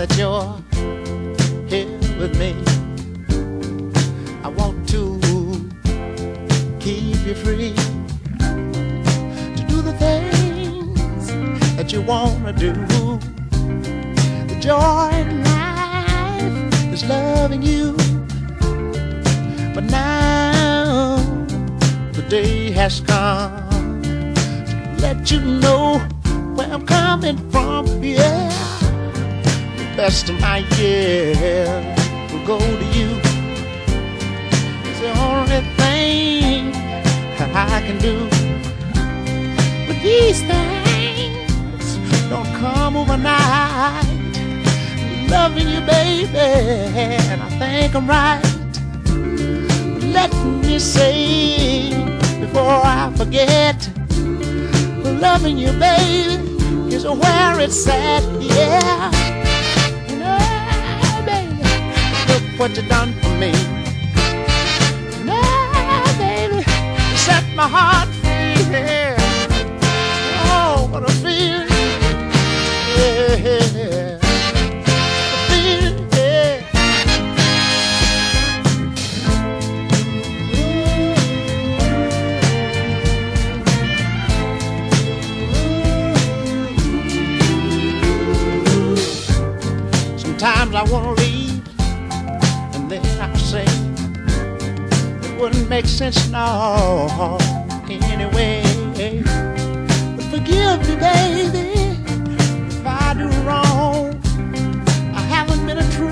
that you're here with me. I want to keep you free to do the things that you want to do. The joy in life is loving you. But now the day has come to let you know where I'm coming from. Yeah, the best of my years will go to you. It's the only thing that I can do. But these things don't come overnight. Loving you, baby, and I think I'm right. Let me say before I forget, loving you, baby, is where it's at. Yeah, you know, baby, look what you done for me. Now, baby, you set my heart free. Yeah. Oh, what a feeling. Yeah. Sometimes I want to leave, and then I say it wouldn't make sense no anyway. But forgive me, baby, if I do wrong. I haven't been a true